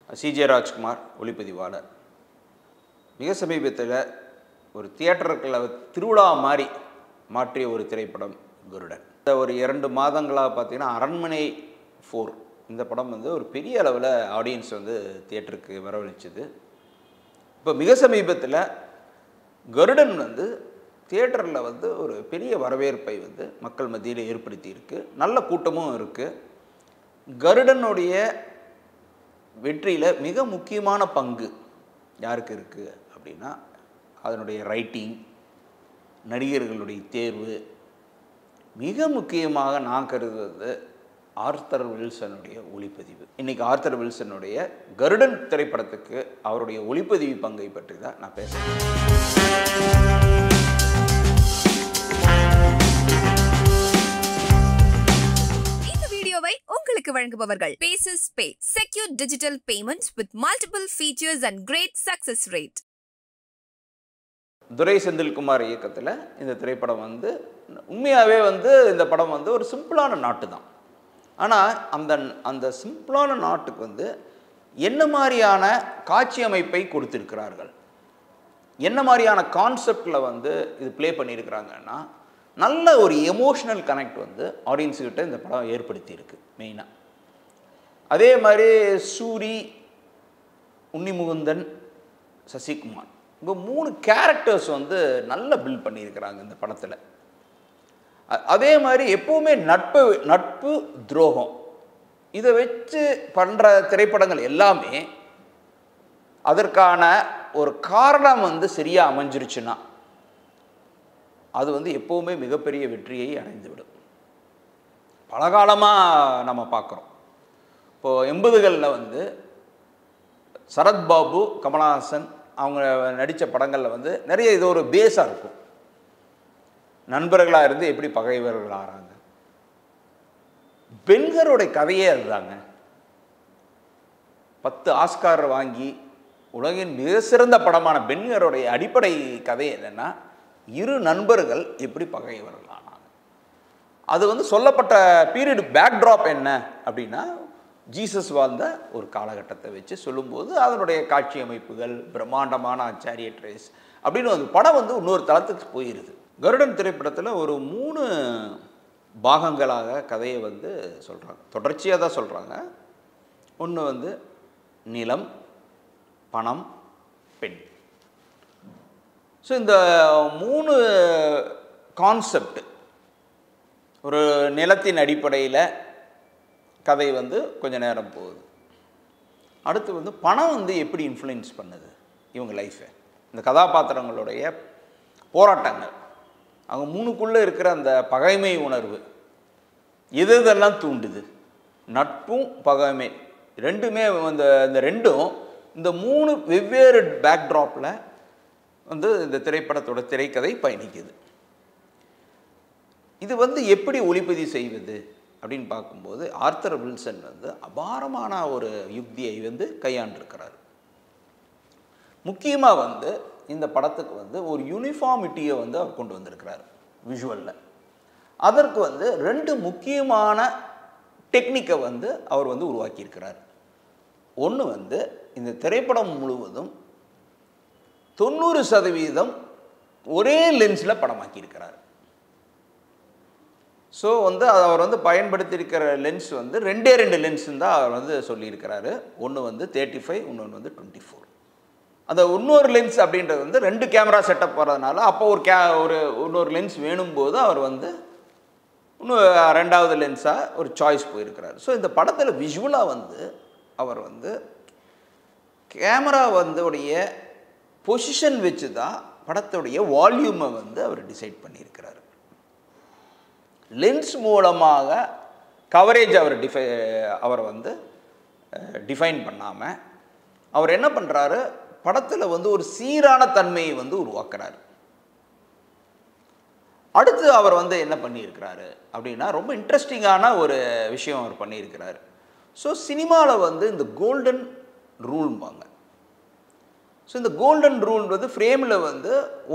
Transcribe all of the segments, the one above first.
CJ Rajkumar ஒளிப்பதிவாளர். மிக சமீபத்தில் ஒரு தியேட்டருக்குள்ள திருவிழா மாதிரி மாற்றிய ஒரு திரைப்படம் கருடன். ஒரு 2 மாதங்களாக பார்த்தீங்கன்னா அரண்மனை 4 இந்த படம் வந்து ஒரு பெரிய அளவில் ஆடியன்ஸ் வந்து தியேட்டருக்கு வரவழைச்சது. இப்போ மிக சமீபத்தில் கருடன் வந்து தியேட்டரில் வந்து ஒரு பெரிய வரவேற்பை வந்து மக்கள் மத்தியில் ஏற்படுத்தி இருக்குது. நல்ல கூட்டமும் இருக்குது. கருடனுடைய வெற்றியில் மிக முக்கியமான பங்கு யாருக்கு இருக்குது அப்படின்னா அதனுடைய ரைட்டிங், நடிகர்களுடைய தேர்வு, மிக முக்கியமாக நான் கருதுவது ஆர்தர் வில்சனுடைய ஒளிப்பதிவு. இன்றைக்கி ஆர்தர் வில்சனுடைய கருடன் திரைப்படத்துக்கு அவருடைய ஒளிப்பதிவு பங்கை பற்றி தான் நான் பேசுகிறேன். உங்களுக்கு வழங்குபவர்கள் Paces Pay, secure digital payments with multiple features and great success rate. துரை செந்தில்குமார் இயக்கத்தில் இந்த திரைப்படம் வந்து உண்மையாகவே வந்து இந்த படம் வந்து ஒரு சிம்பிளான நாட்டு தான். ஆனால் அந்த சிம்பிளான நாட்டுக்கு வந்து என்ன மாதிரியான காட்சி அமைப்பை கொடுத்துருக்கிறார்கள், என்ன மாதிரியான கான்செப்டில் வந்து இது ப்ளே பண்ணியிருக்கிறாங்கன்னா நல்ல ஒரு எமோஷ்னல் கனெக்ட் வந்து ஆடியன்ஸுக்கிட்ட இந்த படம் ஏற்படுத்தியிருக்கு மெயினாக. அதே மாதிரி சூரி, உன்னிமுகுந்தன், சசிகுமார் இங்கே 3 கேரக்டர்ஸ் வந்து நல்ல பில்ட் பண்ணியிருக்கிறாங்க இந்த படத்தில். அதே மாதிரி எப்போவுமே நட்பு துரோகம் இதை வச்சு பண்ணுற திரைப்படங்கள் எல்லாமே அதற்கான ஒரு காரணம் வந்து சரியாக அமைஞ்சிருச்சுன்னா அது வந்து எப்போவுமே மிகப்பெரிய வெற்றியை அடைந்துவிடும். பல காலமாக நம்ம பார்க்குறோம். இப்போது 80களில் வந்து சரத்பாபு, கமலஹாசன் அவங்க நடித்த படங்களில் வந்து நிறைய இது ஒரு பேஸாக இருக்கும். நண்பர்களாக இருந்து எப்படி பகைவர்கள் ஆகிறாங்க. பெண்களுடைய கதையே அதுதாங்க. 10 ஆஸ்கார் வாங்கி உலகின் மிக சிறந்த படமான பெண்களுடைய அடிப்படை கதை என்னென்னா 2 நண்பர்கள் எப்படி பகைவர்கள் ஆனாங்க. அது வந்து சொல்லப்பட்ட பீரியட் பேக்ட்ராப் என்ன அப்படின்னா ஜீசஸ் வாழ்ந்த ஒரு காலகட்டத்தை வச்சு சொல்லும்போது அதனுடைய காட்சி அமைப்புகள், பிரம்மாண்டமான சேரியட் ரேஸ் அப்படின்னு அந்த படம் வந்து இன்னொரு தளத்துக்கு போயிடுது. கருடன் திரைப்படத்தில் ஒரு 3 பாகங்களாக கதையை வந்து சொல்கிறாங்க, தொடர்ச்சியாக தான் சொல்கிறாங்க. ஒன்று வந்து நிலம், பணம், பெண். ஸோ இந்த 3 கான்செப்ட், ஒரு நிலத்தின் அடிப்படையில் கதை வந்து கொஞ்சம் நேரம் போகுது. அடுத்து வந்து பணம் வந்து எப்படி இன்ஃப்ளூயன்ஸ் பண்ணுது இவங்க லைஃப்பை, இந்த கதாபாத்திரங்களுடைய போராட்டங்கள், அவங்க 3க்குள்ளே இருக்கிற அந்த பகைமை உணர்வு இதெல்லாம் தூண்டுது. நட்பும் பகைமை ரெண்டுமே இந்த ரெண்டும் இந்த 3 வெவ்வேறு பேக்ட்ராப்பில் வந்து இந்த திரைப்படத்தோட திரைக்கதை பயணிக்குது. இது வந்து எப்படி ஒளிப்பதிவு செய்வது அப்படின்னு பார்க்கும்போது ஆர்தர் வில்சன் வந்து அபாரமான ஒரு யுக்தியை வந்து கையாண்டிருக்கிறார். முக்கியமாக வந்து இந்த படத்துக்கு வந்து ஒரு யூனிஃபார்மிட்டியை வந்து அவர் கொண்டு வந்திருக்கிறார் விஷுவலில். அதற்கு வந்து 2 முக்கியமான டெக்னிக்கை வந்து அவர் வந்து உருவாக்கியிருக்கிறார். ஒன்று வந்து இந்த திரைப்படம் முழுவதும் 90% ஒரே லென்ஸில் படமாக்கியிருக்கிறார். ஸோ வந்து அவர் வந்து பயன்படுத்தியிருக்கிற லென்ஸ் வந்து 2 லென்ஸுன்னு தான் அவர் வந்து சொல்லியிருக்கிறாரு. ஒன்று வந்து 35, இன்னொன்று வந்து 24. அந்த இன்னொரு லென்ஸ் அப்படின்றது வந்து 2 கேமரா செட்டப் வர்றதுனால அப்போ ஒரு இன்னொரு லென்ஸ் வேணும்போது அவர் வந்து இன்னும் 2வது லென்ஸாக ஒரு சாய்ஸ் போயிருக்கிறார். ஸோ இந்த படத்தில் விஷுவலாக வந்து அவர் வந்து கேமரா வந்து உடைய பொசிஷன் வச்சு தான் படத்துடைய வால்யூமை வந்து அவர் டிசைட் பண்ணியிருக்கிறார். லென்ஸ் மூலமாக கவரேஜ் அவர் வந்து டிஃபைன் பண்ணாமல் அவர் என்ன பண்ணுறாரு, படத்தில் வந்து ஒரு சீரான தன்மையை வந்து உருவாக்குறாரு. அடுத்து அவர் வந்து என்ன பண்ணியிருக்கிறாரு அப்படின்னா ரொம்ப இன்ட்ரெஸ்டிங்கான ஒரு விஷயம் அவர் பண்ணியிருக்கிறாரு. ஸோ சினிமாவில் வந்து இந்த கோல்டன் ரூல்பாங்க. ஸோ இந்த கோல்டன் ரூல்ன்றது ஃப்ரேமில் வந்து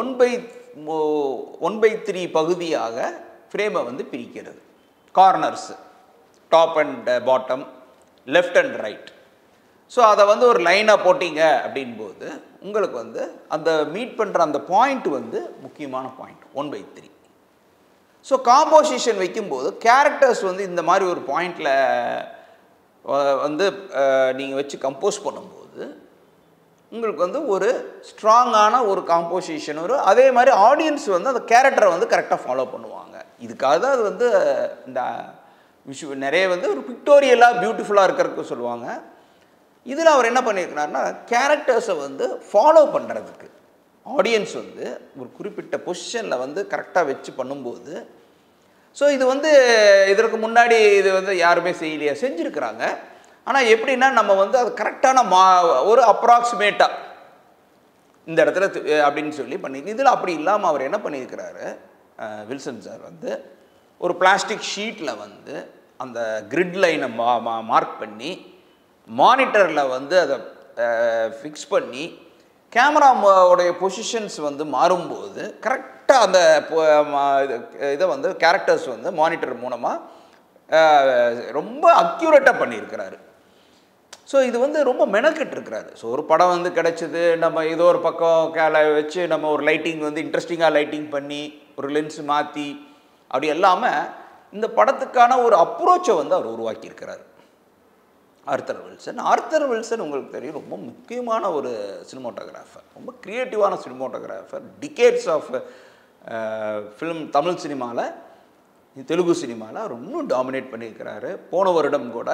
1/3 பகுதியாக ஃப்ரேமை வந்து பிரிக்கிறது. Corners, top and bottom, left and right. So அதை வந்து ஒரு லைனாக போட்டிங்க அப்படின்போது உங்களுக்கு வந்து அந்த மீட் பண்ணுற அந்த பாயிண்ட் வந்து முக்கியமான பாயிண்ட் 1/3. ஸோ காம்போசிஷன் வைக்கும்போது கேரக்டர்ஸ் வந்து இந்த மாதிரி ஒரு பாயிண்டில் வந்து நீங்கள் வச்சு கம்போஸ் பண்ணும்போது உங்களுக்கு வந்து ஒரு ஸ்ட்ராங்கான ஒரு காம்போசிஷன் வரும். அதே மாதிரி ஆடியன்ஸ் வந்து அந்த கேரக்டரை வந்து கரெக்டாக ஃபாலோ பண்ணுவாங்க. இதுக்காக தான் அது வந்து இந்த நிறைய வந்து ஒரு பிக்டோரியலாக பியூட்டிஃபுல்லாக இருக்கிறதுக்கு சொல்லுவாங்க. இதில் அவர் என்ன பண்ணியிருக்கிறாருன்னா கேரக்டர்ஸை வந்து ஃபாலோ பண்ணுறதுக்கு ஆடியன்ஸ் வந்து ஒரு குறிப்பிட்ட பொசிஷனில் வந்து கரெக்டாக வச்சு பண்ணும்போது, ஸோ இது வந்து இதற்கு முன்னாடி இது வந்து யாருமே செய்யலையா, செஞ்சுருக்கிறாங்க. ஆனால் எப்படின்னா நம்ம வந்து அது கரெக்டான ஒரு அப்ராக்சிமேட்டாக இந்த இடத்துல அப்படின்னு சொல்லி பண்ணி, இதில் அப்படி இல்லாமல் அவர் என்ன பண்ணியிருக்கிறாரு வில்சன் சார் வந்து ஒரு பிளாஸ்டிக் ஷீட்டில் வந்து அந்த கிரிட் லைனை மார்க் பண்ணி மானிட்டரில் வந்து அதை ஃபிக்ஸ் பண்ணி கேமராவுடைய பொசிஷன்ஸ் வந்து மாறும்போது கரெக்டாக அந்த இதை வந்து கேரக்டர்ஸ் வந்து மானிட்டர் மூலமாக ரொம்ப அக்யூரேட்டாக பண்ணியிருக்கிறாரு. ஸோ இது வந்து ரொம்ப மெனக்கிட்டுருக்கிறாரு. ஸோ ஒரு படம் வந்து கிடச்சிது, நம்ம ஏதோ ஒரு பக்கம் வச்சு நம்ம ஒரு லைட்டிங் வந்து இன்ட்ரெஸ்டிங்காக லைட்டிங் பண்ணி ஒரு லென்ஸ் மாற்றி அப்படி இல்லாமல் இந்த படத்துக்கான ஒரு அப்ரோச்சை வந்து அவர் உருவாக்கியிருக்கிறார் ஆர்தர் வில்சன். ஆர்தர் வில்சன் உங்களுக்கு தெரியும் ரொம்ப முக்கியமான ஒரு சினிமோட்டோகிராஃபர், ரொம்ப க்ரியேட்டிவான cinematographer. Decades of film Tamil சினிமாவில், தெலுங்கு சினிமாவில் அவர் இன்னும் டாமினேட் பண்ணியிருக்கிறாரு. போன வருடம் கூட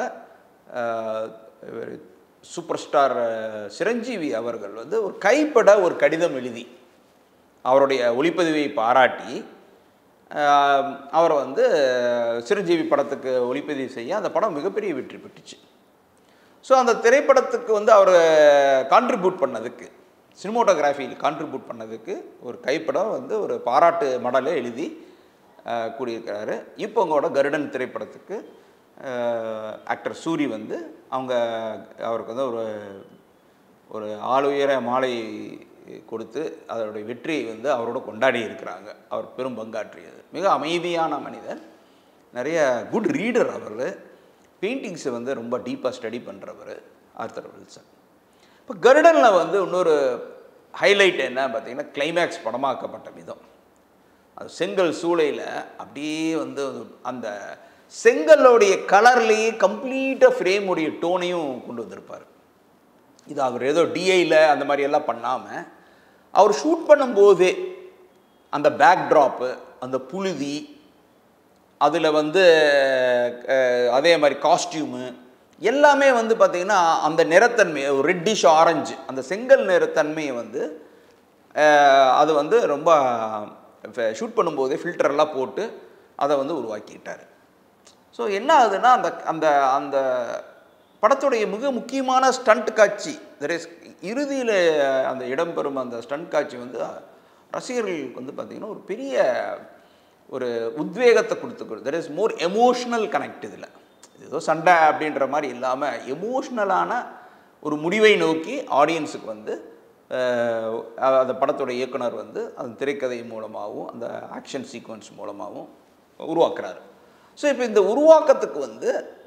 சூப்பர் ஸ்டார் சிரஞ்சீவி அவர்கள் வந்து ஒரு கைப்பட ஒரு கடிதம் எழுதி அவருடைய ஒளிப்பதிவை பாராட்டி அவரை வந்து சிரஞ்சீவி படத்துக்கு ஒளிப்பதிவு செய்ய அந்த படம் மிகப்பெரிய வெற்றி பெற்றுச்சு. ஸோ அந்த திரைப்படத்துக்கு வந்து அவர் கான்ட்ரிபியூட் பண்ணதுக்கு, சினிமோட்டோகிராஃபியில் கான்ட்ரிபியூட் பண்ணதுக்கு ஒரு கைப்படம் வந்து ஒரு பாராட்டு மடலை எழுதி கூடியிருக்கிறாரு. இப்போ உங்களோட கருடன் திரைப்படத்துக்கு ஆக்டர் சூரி வந்து அவருக்கு வந்து ஒரு ஆளுயர மாலை கொடுத்து அதனுடைய வெற்றியை வந்து அவரோட கொண்டாடி இருக்கிறாங்க. அவர் பெரும் பங்காற்றியது. மிக அமைதியான மனிதர், நிறைய குட் ரீடர். அவர் பெயிண்டிங்ஸை வந்து ரொம்ப டீப்பாக ஸ்டடி பண்ணுறவர் ஆர்தர் வில்சன். இப்போ கருடனில் வந்து இன்னொரு ஹைலைட் என்ன பார்த்தீங்கன்னா கிளைமேக்ஸ் படமாக்கப்பட்ட விதம். அது செங்கல் சூளையில் அப்படியே வந்து அந்த செங்கலோடைய கலர்லேயே கம்ப்ளீட்டாக ஃப்ரேமுடைய டோனையும் கொண்டு வந்திருப்பார். இது அவர் ஏதோ டிஐயில் அந்த மாதிரி எல்லாம் பண்ணாமல் அவர் ஷூட் பண்ணும்போதே அந்த பேக்ட்ராப்பு, அந்த புழுதி, அதில் வந்து அதே மாதிரி காஸ்டியூமு எல்லாமே வந்து பார்த்திங்கன்னா அந்த நிறத்தன்மை ஒரு ரெட்டிஷ் ஆரஞ்சு, அந்த செங்கல் நிறத்தன்மையை வந்து அது வந்து ரொம்ப ஷூட் பண்ணும்போதே ஃபில்டரெல்லாம் போட்டு அதை வந்து உருவாக்கிட்டார். ஸோ என்ன ஆகுதுன்னா அந்த அந்த அந்த படத்துடைய மிக முக்கியமான ஸ்டண்ட் காட்சி, இறுதியில் அந்த இடம்பெறும் அந்த ஸ்டண்ட் காட்சி வந்து ரசிகர்களுக்கு வந்து பார்த்திங்கன்னா ஒரு பெரிய ஒரு உத்வேகத்தை கொடுத்துக்கிறது. There is more emotional connect. இதில் ஏதோ சண்டை அப்படின்ற மாதிரி இல்லாமல் எமோஷ்னலான ஒரு முடிவை நோக்கி ஆடியன்ஸுக்கு வந்து அந்த படத்துடைய இயக்குனர் வந்து அந்த திரைக்கதை மூலமாகவும் அந்த ஆக்ஷன் சீக்வன்ஸ் மூலமாகவும் உருவாக்குறாரு. ஸோ இப்போ இந்த உருவாக்கத்துக்கு வந்து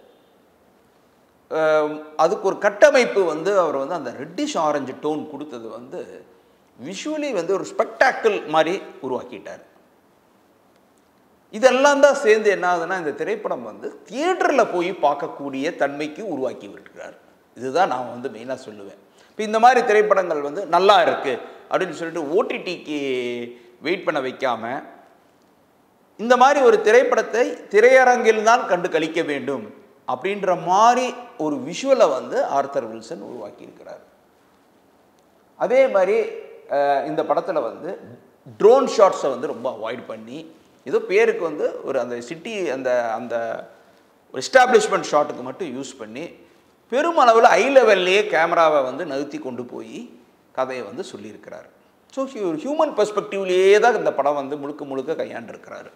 அதுக்கு ஒரு கட்டமைப்பு வந்து அவர் வந்து அந்த ரெட்டிஷ் ஆரஞ்சு டோன் கொடுத்தது வந்து விஷுவலி வந்து ஒரு ஸ்பெக்டாக்கிள் மாதிரி உருவாக்கிட்டார். இதெல்லாம் தான் சேர்ந்து என்ன ஆகுதுன்னா இந்த திரைப்படம் வந்து தியேட்டரில் போய் பார்க்கக்கூடிய தன்மைக்கு உருவாக்கி விட்டுருக்கார். இதுதான் நான் வந்து மெயினாக சொல்லுவேன். இப்போ இந்த மாதிரி திரைப்படங்கள் வந்து நல்லா இருக்குது அப்படின்னு சொல்லிட்டு ஓடிடிக்கு வெயிட் பண்ண வைக்காமல் இந்த மாதிரி ஒரு திரைப்படத்தை திரையரங்கில் தான் கண்டு கழிக்க வேண்டும் அப்படின்ற மாதிரி ஒரு விஷுவலை வந்து ஆர்தர் வில்சன் உருவாக்கியிருக்கிறார். அதே மாதிரி இந்த படத்தில் வந்து ட்ரோன் ஷாட்ஸை வந்து ரொம்ப அவாய்ட் பண்ணி ஏதோ பேருக்கு வந்து ஒரு அந்த சிட்டி அந்த அந்த ஒரு எஸ்டாப்ளிஷ்மெண்ட் ஷாட்டுக்கு மட்டும் யூஸ் பண்ணி பெருமளவில் ஹை லெவல்லையே கேமராவை வந்து நகர்த்தி கொண்டு போய் கதையை வந்து சொல்லியிருக்கிறார். ஸோ ஒரு ஹியூமன் பெர்ஸ்பெக்டிவ்லேயே தான் இந்த படம் வந்து முழுக்க முழுக்க கையாண்டிருக்கிறாரு.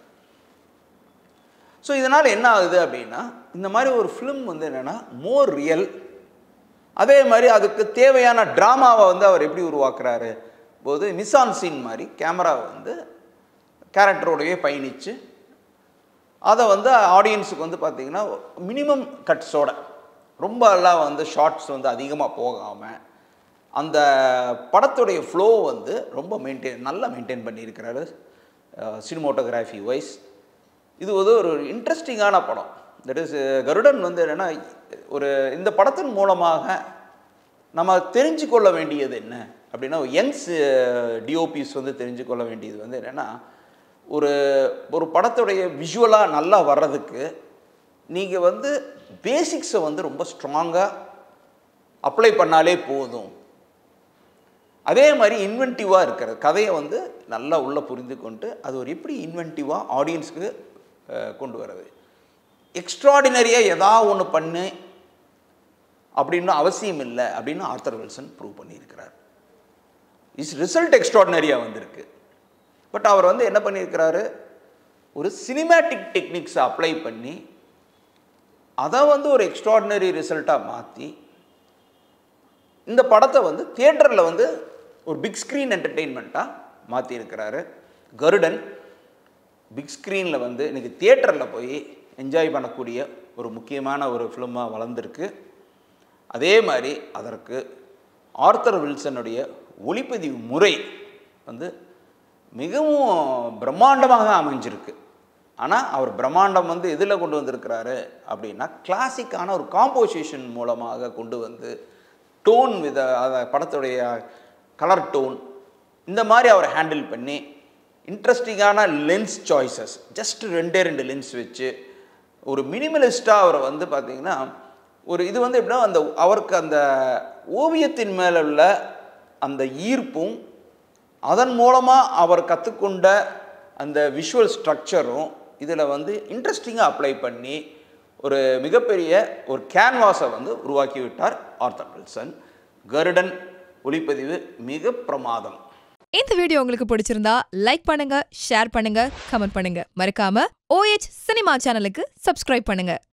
ஸோ இதனால் என்ன ஆகுது அப்படின்னா இந்த மாதிரி ஒரு ஃபிலிம் வந்து என்னென்னா மோர் ரியல். அதே மாதிரி அதுக்கு தேவையான ட்ராமாவை வந்து அவர் எப்படி உருவாக்குறாரு போது மிசான் சீன் மாதிரி கேமராவை வந்து கேரக்டரோடையே பயணித்து அதை வந்து ஆடியன்ஸுக்கு வந்து பார்த்திங்கன்னா மினிமம் கட்ஸோட ரொம்ப எல்லாம் வந்து ஷார்ட்ஸ் வந்து அதிகமாக போகாமல் அந்த படத்துடைய ஃப்ளோ வந்து ரொம்ப நல்லா மெயின்டைன் பண்ணியிருக்கிறாரு சினிமோட்டோகிராஃபி வைஸ். இது வந்து ஒரு இன்ட்ரெஸ்டிங்கான படம். தட் இஸ் கருடன் வந்து என்னென்னா ஒரு இந்த படத்தின் மூலமாக நம்ம தெரிஞ்சு கொள்ள வேண்டியது என்ன அப்படின்னா, யங்ஸ் டிஓபிஸ் வந்து தெரிஞ்சு கொள்ள வேண்டியது வந்து என்னென்னா, ஒரு படத்துடைய விஷுவலாக நல்லா வர்றதுக்கு நீங்கள் வந்து பேசிக்ஸை வந்து ரொம்ப ஸ்ட்ராங்காக அப்ளை பண்ணாலே போதும். அதே மாதிரி இன்வென்டிவாக இருக்கிற கதையை வந்து நல்லா உள்ளே புரிந்து கொண்டு அது ஒரு எப்படி இன்வென்டிவாக ஆடியன்ஸுக்கு கொண்டு வர்றது. எக்ஸ்ட்ராடினரியாக ஏதாவது ஒன்று பண்ணு அப்படின்னு அவசியம் இல்லை அப்படின்னு ஆர்தர் வில்சன் ப்ரூவ் பண்ணியிருக்கிறார். ரிசல்ட் எக்ஸ்ட்ராடினரியாக வந்திருக்கு. பட் அவர் வந்து என்ன பண்ணியிருக்கிறாரு, ஒரு சினிமேட்டிக் டெக்னிக்ஸை அப்ளை பண்ணி அதை வந்து ஒரு எக்ஸ்ட்ராடினரி ரிசல்ட்டாக மாற்றி இந்த படத்தை வந்து தியேட்டரில் வந்து ஒரு பிக் ஸ்க்ரீன் என்டர்டெயின்மெண்ட்டாக மாற்றியிருக்கிறாரு. கருடன் பிக் ஸ்க்ரீனில் வந்து இன்றைக்கி தியேட்டரில் போய் என்ஜாய் பண்ணக்கூடிய ஒரு முக்கியமான ஒரு ஃபிலிமாக வளர்ந்துருக்கு. அதே மாதிரி அதற்கு ஆர்தர் வில்சனுடைய ஒளிப்பதிவு முறை வந்து மிகவும் பிரம்மாண்டமாக அமைஞ்சிருக்கு. ஆனால் அவர் பிரம்மாண்டம் வந்து எதில் கொண்டு வந்திருக்கிறாரு அப்படின்னா, கிளாசிக்கான ஒரு காம்போசிஷன் மூலமாக கொண்டு வந்து டோன் அதை படத்துடைய கலர் டோன் இந்த மாதிரி அவர் ஹேண்டில் பண்ணி இன்ட்ரெஸ்டிங்கான லென்ஸ் சாய்ஸஸ், ஜஸ்ட் 2 லென்ஸ் வச்சு ஒரு மினிமலிஸ்ட்டாக அவர் வந்து பார்த்திங்கன்னா ஒரு இது வந்து எப்படின்னா அவருக்கு அந்த ஓவியத்தின் மேலே உள்ள அந்த ஈர்ப்பும் அதன் மூலமாக அவர் கற்றுக்கொண்ட அந்த விஷுவல் ஸ்ட்ரக்சரும் இதில் வந்து இன்ட்ரெஸ்டிங்காக அப்ளை பண்ணி ஒரு மிகப்பெரிய ஒரு கேன்வாஸை வந்து உருவாக்கி விட்டார் ஆர்தர் வில்சன். கருடன் ஒளிப்பதிவு மிக பிரமாதம். இந்த வீடியோ உங்களுக்கு பிடிச்சிருந்தா லைக் பண்ணுங்க, ஷேர் பண்ணுங்க, கமெண்ட் பண்ணுங்க. மறக்காம OH சினிமா சேனலுக்கு சப்ஸ்கிரைப் பண்ணுங்க.